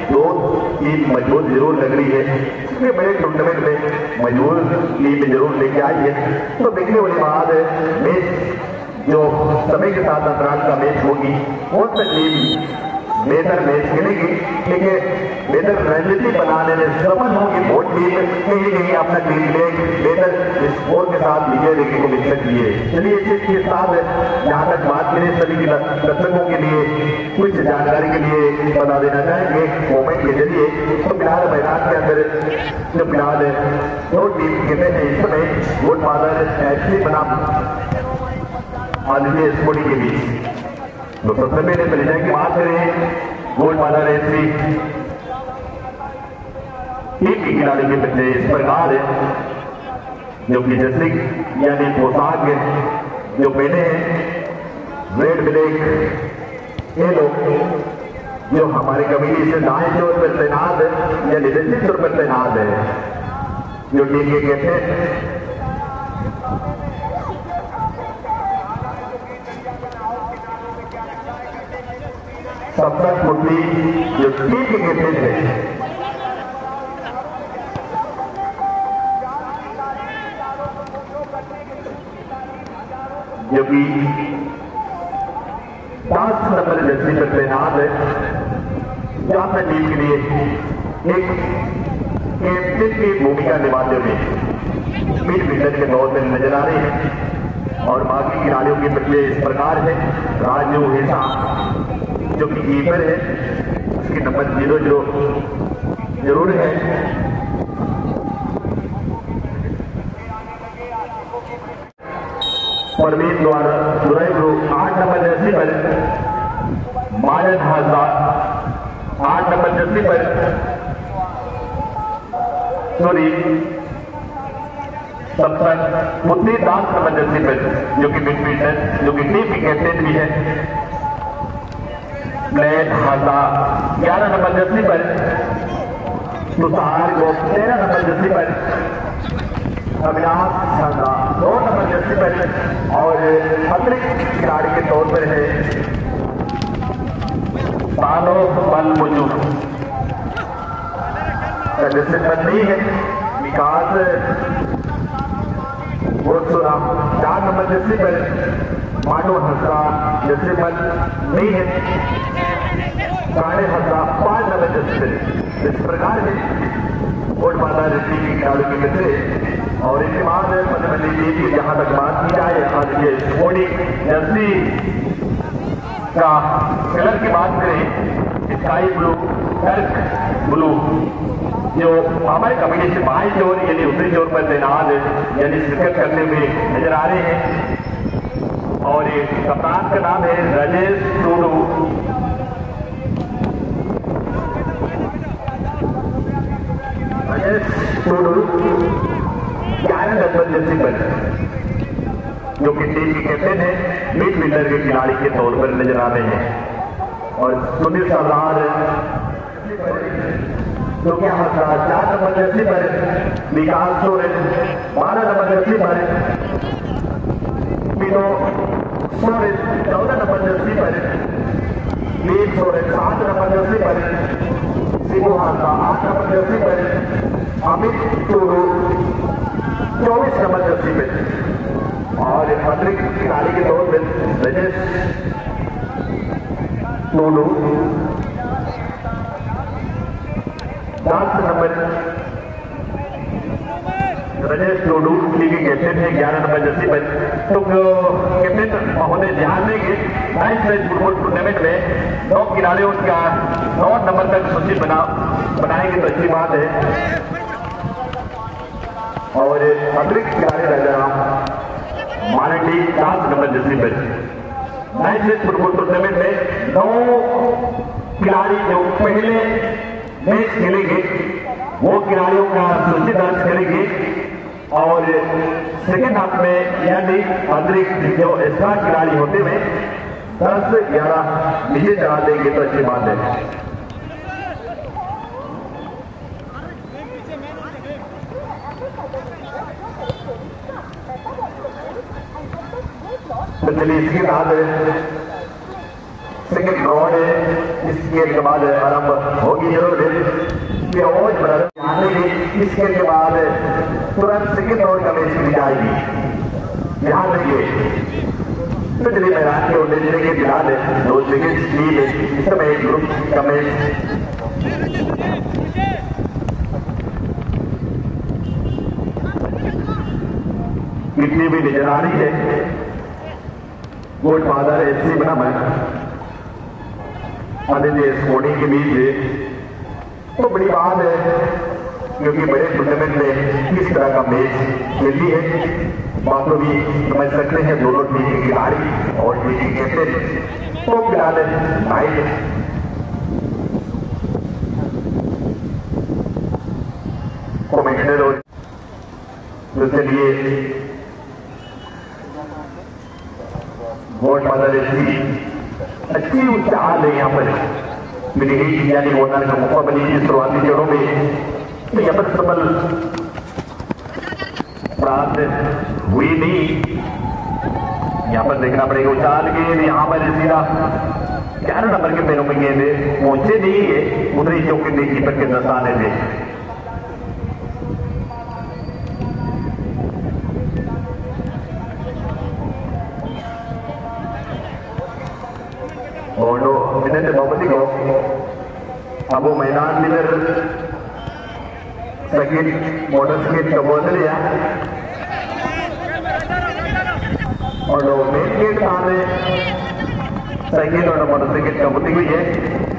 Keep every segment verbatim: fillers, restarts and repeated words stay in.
दो टीम मजबूत जरूर लग रही है, इसलिए बड़े टूर्नामेंट में मजबूत टीम जरूर लेके आई है। तो देखने वाली बात है, मैच जो समय के साथ अंतराल का मैच होगी, कौन सा टीम बेहतर मैच खेलेगी, लेकिन बेहतर रणनीति बनाने में सफल होगी वो टीम कहीं कहीं अपना टीम में बेहतर स्कोर के साथ विजय देखने को मिल सकती है। चलिए इसी के साथ जहाँ तक बात करें सभी के दर्शकों के लिए कुछ जानकारी के लिए बता देना चाहेंगे कॉमेंट के जरिए। तो फिलहाल मैदान के अंदर जो फिलहाल दो टीम खेले हैं इस समय गोल्ड फादर एफसी बनाम आदित्य स्पोर्टिंग के बीच। तो सबसे पहले परिचय की बात करें गोल्ड फादर एफसी टीम के खिलाड़ी के बच्चे इस प्रकार है, जो कि जर्सी यानी पोशाक जो पहने हैं रेड ब्लैक ये लोग जो हमारे कमेटी से दाएं जोर पर तैनात है या लीडरशिप तौर पर तैनात है, जो टीम के कैप्टन सप्तक मुरली जो टीम के कैप्टन है, जो कि दस नंबर जर्सी पर तैनात है, जो अपने टीम के लिए एक कैप्टन की भूमिका निभाते हुए मिड विकेट के तौर पर नजर आ रहे हैं। और बाकी खिलाड़ियों के बच्चे इस प्रकार है, राजू हेसा जो कि कीपर है, उसके नंबर जीरो जीरो जरूर है। परवीन द्वारा दुराई ग्रुप आठ नंबर जर्सी पर माजन हाजरा, आठ नंबर जर्सी पर सॉरी तब तक मुद्दे दास नंबर जर्सी पर जो कि मिडफील्डर जो कि टीम की कैप्टन भी है ब्लैक हाजा ग्यारह नंबर जर्सी पर, तुषार को तेरह नंबर जर्सी पर, अविनाश हाजा दो नंबर जर्सी पर और अतिरिक्त खिलाड़ी के तौर पर है पानो बल मौजूद जर्सी पर नहीं है विकास गोरसोरा चार नंबर जर्सी पर, मानो हंसा जर्सी पर नहीं है, साढ़े हंसा पांच नंबर जर्सी पर। इस प्रकार है गोल्ड फादर टीम के खिलाड़ियों के बच्चे। और इसके बाद पदमली टीम की जहां तक बात की जाए आज ये स्पोर्टिंग जर्सी का कलर की बात करें स्काई ब्लू डार्क ब्लू, जो हमारे कमेटी से बाई जोर यानी उत्तरी जोर पर तैनात यानी शिरकत करते हुए नजर आ रहे हैं। और ये कप्तान का नाम है राजेश टूडू, राजेश टूडू ग्यारह नंबर जर्सी पर जो कि टीम के कैप्टन है, मिड विकेट के खिलाड़ी के तौर पर नजर आ रहे हैं। और सुनील सरदार जो कि हमारा चार नंबर जर्सी पर, विकास सोरेन बारह नंबर जर्सी पर, मीनो सोरेन चौदह नंबर जर्सी पर, मीन सोरेन सात नंबर जर्सी पर, सिबू हासा आठ नंबर जर्सी पर, अमित टूडू चौबीस नंबर जर्सी पर और अतिरिक्त खिलाड़ी के तौर पर राजेश टूडू दस नंबर राजेश टूडू टीम के कैप्टन है ग्यारह नंबर जर्सी पर। तो कैप्टन महोदय ध्यान देंगे नाइट मैच फुटबॉल टूर्नामेंट में नौ खिलाड़ियों का नौ नंबर तक सूची बना बनाएंगे तो अच्छी बात है। और अतिरिक्त खिलाड़ी राजा मारंडी दस नंबर जर्सी पर नाइट मैच फुटबॉल टूर्नामेंट में नौ खिलाड़ी जो पहले मैच खेलेंगे वो खिलाड़ियों का सूची दर्ज करेंगे और सेकेंड हाफ में यानी अतिरिक्त जो एक्स्ट्रा खिलाड़ी होते हुए दस ग्यारह नीचे चढ़ा देंगे तो अच्छी बात है। तो चलिए इसके बाद सेकेंड राउंड है, इस गेम के बाद आरंभ होगी जरूर। तुरंत सेकंड राउंड का मैच की जाएगी। ध्यान रखिए पिछले मैदान के उल्लेखने के फिलहाल दो विकेट ली है। इस समय एक ग्रुप का मैच कितनी भी नजर आ रही है। गोल्ड फादर एफ सी बना मैं आदित्य स्पोर्टिंग के बीच तो बड़ी बात है क्योंकि बड़े टूर्नामेंट में किस तरह का मैच खेली है बात को भी समझ सकते हैं। दोनों टीम के खिलाड़ी और टीम के कैप्टन तो फिलहाल नाइट कमेंटेटर और तो चलिए वोट मदद अच्छी चाल है यहाँ पर मेरी ही यानी वोटर का मौका बनी थी शुरुआती चरणों में तो यहाँ पर सबल प्राप्त हुई नहीं। यहाँ पर देखना पड़ेगा उछाल गेंद यहाँ पर सीधा ग्यारह नंबर के पैरों में गेंद पहुंचे नहीं है उधरी चौके ने कीपर के दस्ताने थे। और मिनट बाबती को अब वो मैदान में सेकंड मोटर स्केट का बोल लिया और लोग मेन गेट सामने सेकंड और मोटर स्केट का बुद्धि हुई है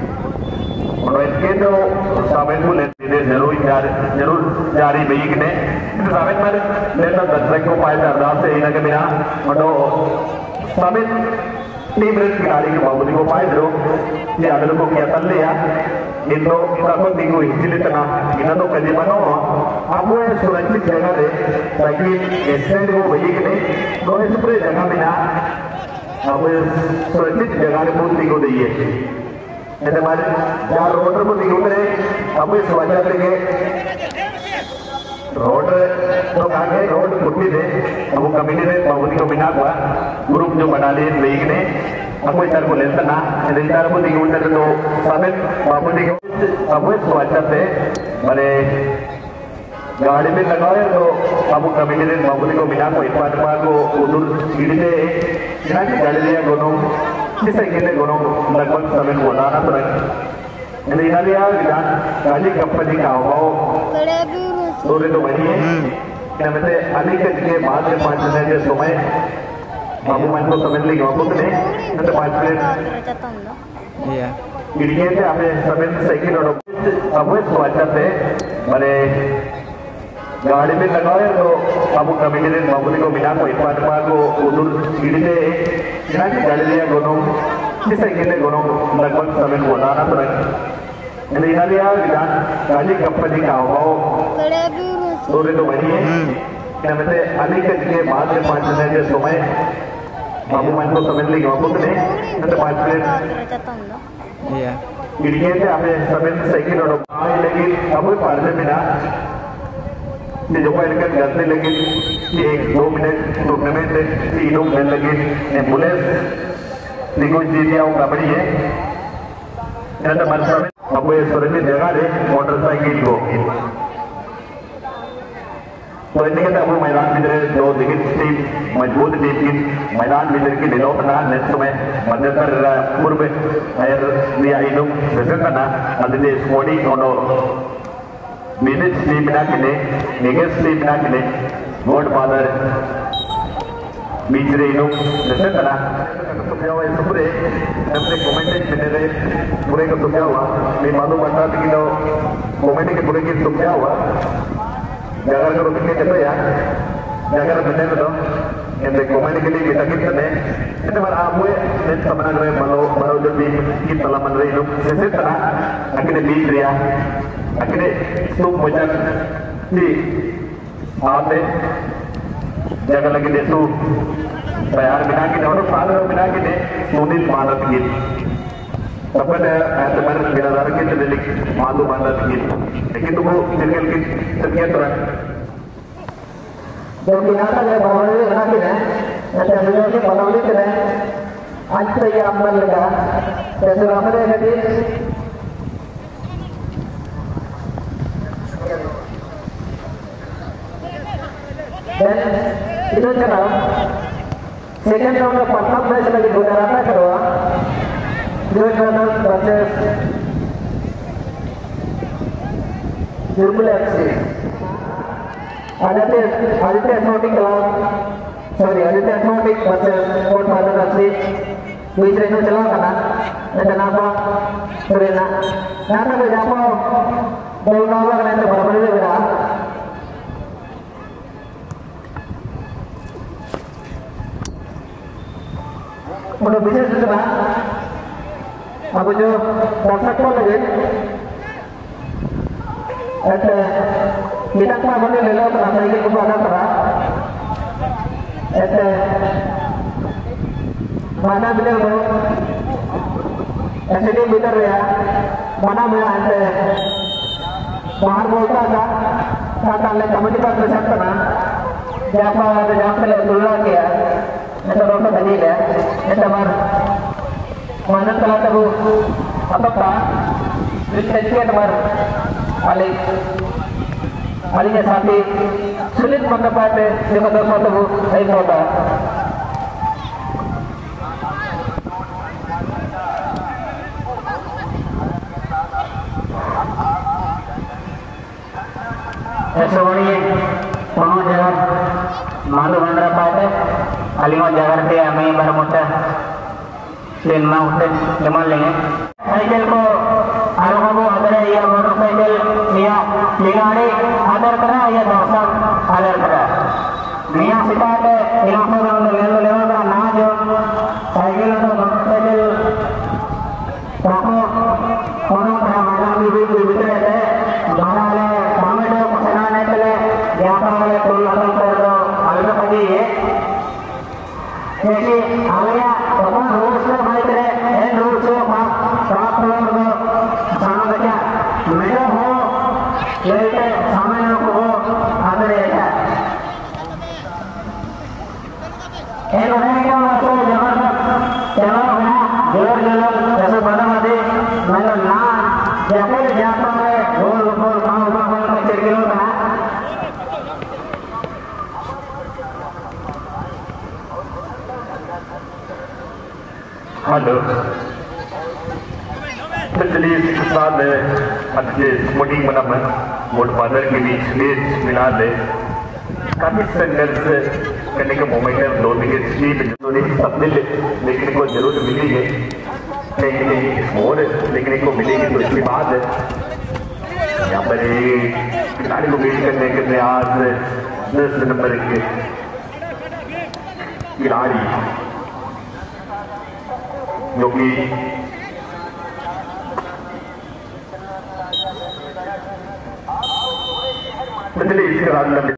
और इसके तो साबित को लेते जरूर जरूर जारी बीक ने साबित पर लेता दर्शक को पाए अरदास से इनके बिना और साबित टीम रेस खिलाड़ी के बाबूजी को पाए दो ये अगले को क्या कर लिया इन दो इनको दिखो इसलिए तना इन्हें तो कभी बनो अब वो सुरक्षित जगह दे ताकि स्टैंड को वही के नहीं दो इस पूरे जगह में ना अब सुरक्षित जगह ने बहुत दिखो दी है ऐसे हमारे जहाँ रोडर को दिखो करे अब इस वजह से के रोड तो कहा गए रोड छुट्टी थे अब वो कमेटी ने बाबूजी को बिना हुआ ग्रुप जो बना लिए लीग ने अब वो इधर को लेता ना इधर को दिखे उधर तो साबित बाबूजी को अब वो स्वाचा थे बड़े गाड़ी में लगाए तो अब वो कमेटी ने बाबूजी को बिना को इपाट पार को उधर सीढ़ी से यहाँ की गाड़ी लिया दोनों किसे कितने दोनों लगभग समय को बताना तो नहीं यहाँ लिया विधान गाड़ी कंपनी का अभाव दोनों तो बनी है क्या मतलब अनेक के बाद में पाँच मिनट के समय बाबू मन को समझ ली बाबू ने तो पाँच मिनट खिड़की से हमें समय साइकिल और अब वो स्वाचा थे बड़े गाड़ी में लगाए तो अब कमेटी ने बाबू को बिना को इपाट पार को उधर सीढ़ी से यहाँ की गाड़ी लिया दोनों किसे कितने दोनों लगभग समय को बताना तो नहीं यहाँ लिया विधान गाड़ी कंपनी का अभाव दोनों तो बनी है क्या मतलब अनेक के बाद में पाँच मिनट के समय बाबू मन को समझ ली बाबू ने तो पाँच मिनट खिड़की से हमें समय साइकिल और लगी अब वो पार से बिना जो पहले करने लगे एक दो मिनट टूर्नामेंट तीनों मिनट लगे एम्बुलेंस निकुंज जी दिया वो कबड्डी है अब वो सुरक्षित जगह दे मोटरसाइकिल को तो इनके तब वो मैदान भीतर जो दिग्गज टीम मजबूत टीम की मैदान भीतर की निलोपना नेक्स्ट में मध्यकर पूर्व एयर लिया इनुम विशेषना आदित्य स्पोर्टिंग और मिनिट टीम ना किने निगेस टीम ना किने गोल्ड फादर बीच रे इनुम विशेषना सुखिया हुआ इस पूरे अपने कमेंटेज मिले पूरे का सुखिया हुआ मैं मालूम बता कि लो कमेंट के पूरे की सुखिया हुआ जगह को रुकने के तो यार जगह बने तो ये कमेंट के लिए बिता कितने ने इतने बार आप हुए ने समझ रहे मनो मनो जो भी की तला मन रही लोग जैसे तरह अकेले बीच रिया अकेले सुप वजन जी आते जगह लगे देसु तैयार बिना के और साल बिना के ने सुनील मानव की अपन ऐसे मर बिरादर के चले लिख मालूम मानव की लेकिन तुमको सिंगल की सत्य तो जो बिनाता है बनवले बना के ना ऐसे बिना के बनवले चले आज से ये अमल लगा जैसे हमारे गति dan itu cerah second round of pertama match lagi Gujarata kedua Joe Brothers versus Jurmul F C Aditya Aditya Sporting Club sorry Aditya Sporting versus Port Father F C बीच रेनो चला करना ऐसा ना पा सुरेना ना तो कोई जापो बोल ना होगा करने तो बराबर ही बेरा उन्हें विशेष रूप से अब जो दर्शक को लगे ऐसे kita cuma boleh lelok terasa ingin kepada terang ऐसे mana beliau tu ऐसे dia bitar ya mana मैं ऐसे बाहर बोलता था kata ले कमेटी पर प्रचार करना जहाँ पर जहाँ पे तुलना किया ऐसा दोनों बनी है ऐसा मार mana telah tahu apa tak recently मार अलग अलग साथी सुलित मंडपात जब दस होता वो ऐसा होता ऐसे वाली पहुँच जगह मालूम बंदर पाते अलीमा जगह पे हमें बरमुटा लेन माँ उठे लेमान लेंगे साइकिल को आरोह को अदर या मोटरसाइकिल या लिगाड़ी अदर करा या दर्शक अदर करा मियाँ सितारे इलाकों में उन्हें ले लो ले लो ना जो साइकिल तो मोटरसाइकिल रखो कोनो था माना भी भी भी बितरे थे माना ले मामे तो पसना नहीं चले यहाँ वाले टोल अदर कर दो अलग पड़ी है जैसे आलिया अपन रोज से भाई तेरे एन रोज से पाप पाप लोग को सामने बचा मेरा हो लेते सामने को हो आदर ऐसा एन उन्हें क्या मतलब जबरदस्त चलो बना जोर जोर जैसे बना मधे मैंने ना जैसे जाता है बोल बोल पाँव पाँव का चिड़कियों का हेलो पिछली साल अच्छे स्पोर्टिंग बना मैं मोट फादर के बीच मैच मिला दे काफी संघर्ष करने का मोमेंट है दो विकेट स्लीप सबने देखने को जरूर मिली है कहीं कहीं और देखने को मिलेगी तो इसके बाद यहाँ पर खिलाड़ी को बीट करने के प्रयास दस नंबर के खिलाड़ी जो कि पिछले इसके बाद